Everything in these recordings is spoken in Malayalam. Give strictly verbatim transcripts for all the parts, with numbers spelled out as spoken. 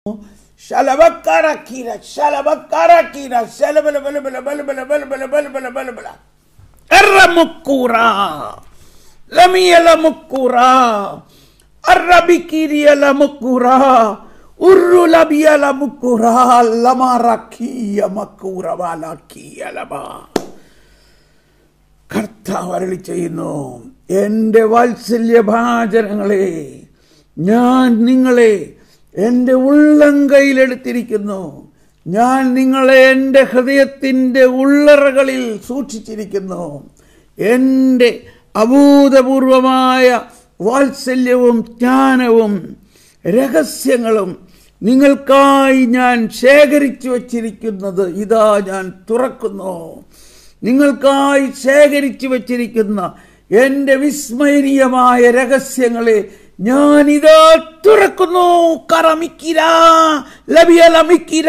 Shalabakarakira, Shalabakarakira, Shalabalabalabalabalabalabalabalabalabala. Erramukura, Lamia Mukura, Arabikiria la Mukura, Urulabia la Mukura, Lamarakia Makura Valakia Lama. കർത്താവ് അരുളി ചെയ്യുന്നു, എൻ്റെ വാത്സല്യഭാചനങ്ങളെ, ഞാൻ നിങ്ങളെ എൻ്റെ ഉള്ളംകൈയിലെടുത്തിരിക്കുന്നു. ഞാൻ നിങ്ങളെ എൻ്റെ ഹൃദയത്തിൻ്റെ ഉള്ളറകളിൽ സൂക്ഷിച്ചിരിക്കുന്നു. എൻ്റെ അഭൂതപൂർവമായ വാത്സല്യവും ജ്ഞാനവും രഹസ്യങ്ങളും നിങ്ങൾക്കായി ഞാൻ ശേഖരിച്ചു വച്ചിരിക്കുന്നത് ഇതാ ഞാൻ തുറക്കുന്നു. നിങ്ങൾക്കായി ശേഖരിച്ചു വച്ചിരിക്കുന്ന എൻ്റെ വിസ്മരണീയമായ രഹസ്യങ്ങളെ ഞാനിതാ തുറക്കുന്നു. കറമിക്കിര ലബിയലമിക്കിര.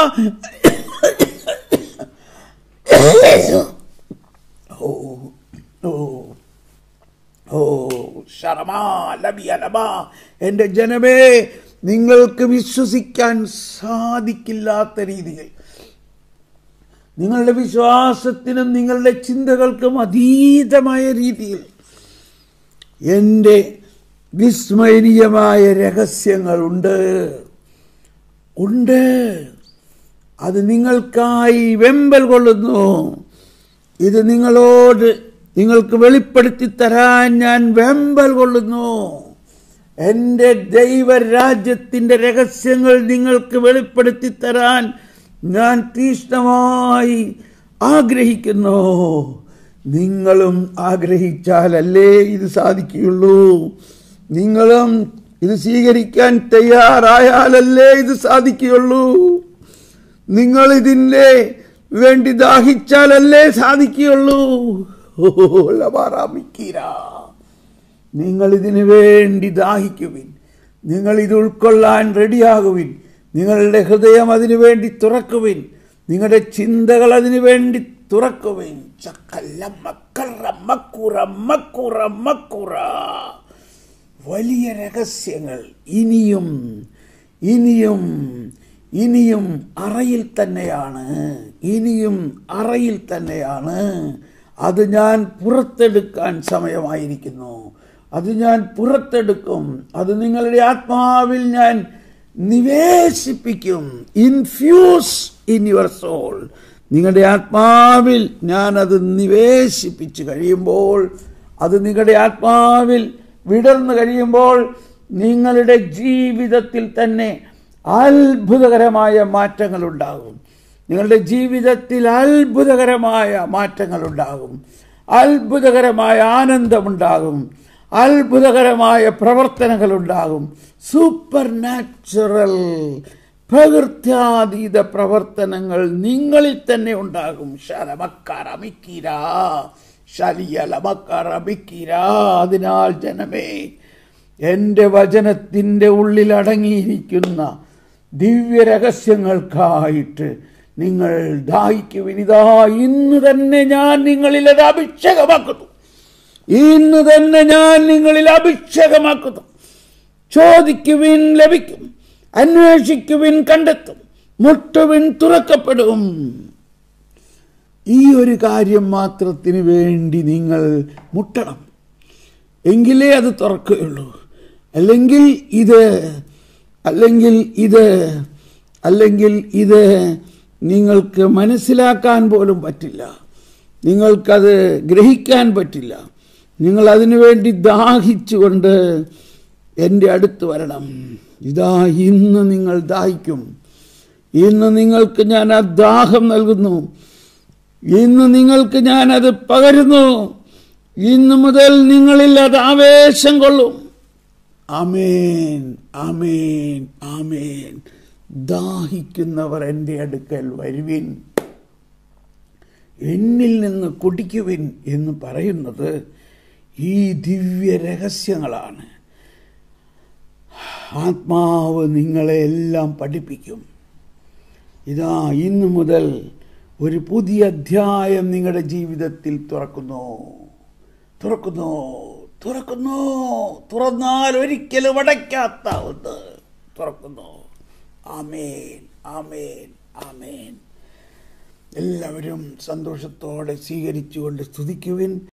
ഓ ഓ ഓ ശരമാ ലബിയലമാ. എൻ്റെ ജനമേ, നിങ്ങൾക്ക് വിശ്വസിക്കാൻ സാധിക്കില്ലാത്ത രീതിയിൽ, നിങ്ങളുടെ വിശ്വാസത്തിനും നിങ്ങളുടെ ചിന്തകൾക്കും അതീതമായ രീതിയിൽ എൻ്റെ വിസ്മരണീയമായ രഹസ്യങ്ങളുണ്ട് ഉണ്ട് അത് നിങ്ങൾക്കായി വെമ്പൽ കൊള്ളുന്നു. ഇത് നിങ്ങളോട് നിങ്ങൾക്ക് വെളിപ്പെടുത്തി തരാൻ ഞാൻ വെമ്പൽ കൊള്ളുന്നു. എൻ്റെ ദൈവരാജ്യത്തിൻ്റെ രഹസ്യങ്ങൾ നിങ്ങൾക്ക് വെളിപ്പെടുത്തി തരാൻ ഞാൻ തീഷ്ണമായി ആഗ്രഹിക്കുന്നു. നിങ്ങളും ആഗ്രഹിച്ചാലല്ലേ ഇത് സാധിക്കുകയുള്ളൂ. നിങ്ങളും ഇത് സ്വീകരിക്കാൻ തയ്യാറായാലല്ലേ ഇത് സാധിക്കുകയുള്ളൂ. നിങ്ങൾ ഇതിൻ്റെ വേണ്ടി ദാഹിച്ചാലല്ലേ സാധിക്കുകയുള്ളൂ. നിങ്ങൾ ഇതിനു വേണ്ടി ദാഹിക്കുവിൻ. നിങ്ങൾ ഇത് ഉൾക്കൊള്ളാൻ റെഡിയാകുവിൻ. നിങ്ങളുടെ ഹൃദയം അതിനു വേണ്ടി തുറക്കുവിൻ. നിങ്ങളുടെ ചിന്തകൾ അതിനു വേണ്ടി തുറക്കുവിൻ. വലിയ രഹസ്യങ്ങൾ ഇനിയും ഇനിയും ഇനിയും അറയിൽ തന്നെയാണ്. ഇനിയും അറയിൽ തന്നെയാണ്. അത് ഞാൻ പുറത്തെടുക്കാൻ സമയമായിരിക്കുന്നു. അത് ഞാൻ പുറത്തെടുക്കും. അത് നിങ്ങളുടെ ആത്മാവിൽ ഞാൻ നിവേശിപ്പിക്കും. Infuse in your soul. നിങ്ങളുടെ ആത്മാവിൽ ഞാനത് നിവേശിപ്പിച്ച് കഴിയുമ്പോൾ, അത് നിങ്ങളുടെ ആത്മാവിൽ വിടർന്നു കഴിയുമ്പോൾ, നിങ്ങളുടെ ജീവിതത്തിൽ തന്നെ അത്ഭുതകരമായ മാറ്റങ്ങളുണ്ടാകും. നിങ്ങളുടെ ജീവിതത്തിൽ അത്ഭുതകരമായ മാറ്റങ്ങളുണ്ടാകും. അത്ഭുതകരമായ ആനന്ദമുണ്ടാകും. അത്ഭുതകരമായ പ്രവർത്തനങ്ങളുണ്ടാകും. സൂപ്പർ നാച്ചുറൽ, പ്രകൃത്യാതീത പ്രവർത്തനങ്ങൾ നിങ്ങളിൽ തന്നെ ഉണ്ടാകും. ശലമക്കറമിക്കിര ശലിയലമക്കറമിക്കിര. അതിനാൽ ജനമേ, എൻ്റെ വചനത്തിൻ്റെ ഉള്ളിൽ അടങ്ങിയിരിക്കുന്ന ദിവ്യരഹസ്യങ്ങൾക്കായിട്ട് നിങ്ങൾ ദാഹിക്കുവിൻ. ഇതാ ഇന്ന് തന്നെ ഞാൻ നിങ്ങളിൽ അത് അഭിഷേകമാക്കുന്നു. ഇന്ന് തന്നെ ഞാൻ നിങ്ങളിൽ അഭിഷേകമാക്കുന്നു. ചോദിക്കുവിൻ ലഭിക്കും, അന്വേഷിക്കുവിൻ കണ്ടെത്തും, മുട്ടുവിൻ തുറക്കപ്പെടും. ഈ ഒരു കാര്യം മാത്രത്തിന് വേണ്ടി നിങ്ങൾ മുട്ടണം, എങ്കിലേ അത് തുറക്കുകയുള്ളൂ. അല്ലെങ്കിൽ ഇത് അല്ലെങ്കിൽ ഇത് അല്ലെങ്കിൽ ഇത് നിങ്ങൾക്ക് മനസ്സിലാക്കാൻ പോലും പറ്റില്ല. നിങ്ങൾക്കത് ഗ്രഹിക്കാൻ പറ്റില്ല. നിങ്ങൾ അതിനു വേണ്ടി ദാഹിച്ചുകൊണ്ട് എൻ്റെ അടുത്ത് വരണം. ഇതാ ഇന്ന് നിങ്ങൾ ദാഹിക്കും. ഇന്ന് നിങ്ങൾക്ക് ഞാൻ ആ ദാഹം നൽകുന്നു. ഇന്ന് നിങ്ങൾക്ക് ഞാനത് പകരുന്നു. ഇന്ന് മുതൽ നിങ്ങളിൽ അത് ആവേശം കൊള്ളും. ആമേൻ, ആമേൻ, ആമേൻ. ദാഹിക്കുന്നവർ എൻ്റെ അടുക്കൽ വരുവിൻ, എന്നിൽ നിന്ന് കുടിക്കുവിൻ എന്ന് പറയുന്നത് ഈ ദിവ്യ രഹസ്യങ്ങളാണ്. ആത്മാവ് നിങ്ങളെ എല്ലാം പഠിപ്പിക്കും. ഇതാ ഇന്നു മുതൽ ഒരു പുതിയ അധ്യായം നിങ്ങളുടെ ജീവിതത്തിൽ തുറക്കുന്നു തുറക്കുന്നു തുറക്കുന്നു തുറന്നാൽ ഒരിക്കലും അടയ്ക്കാത്ത ഒന്ന് തുറക്കുന്നു ആമേൻ, ആമേൻ, ആമേൻ. എല്ലാവരും സന്തോഷത്തോടെ സ്വീകരിച്ചുകൊണ്ട് സ്തുതിക്കുവിൻ.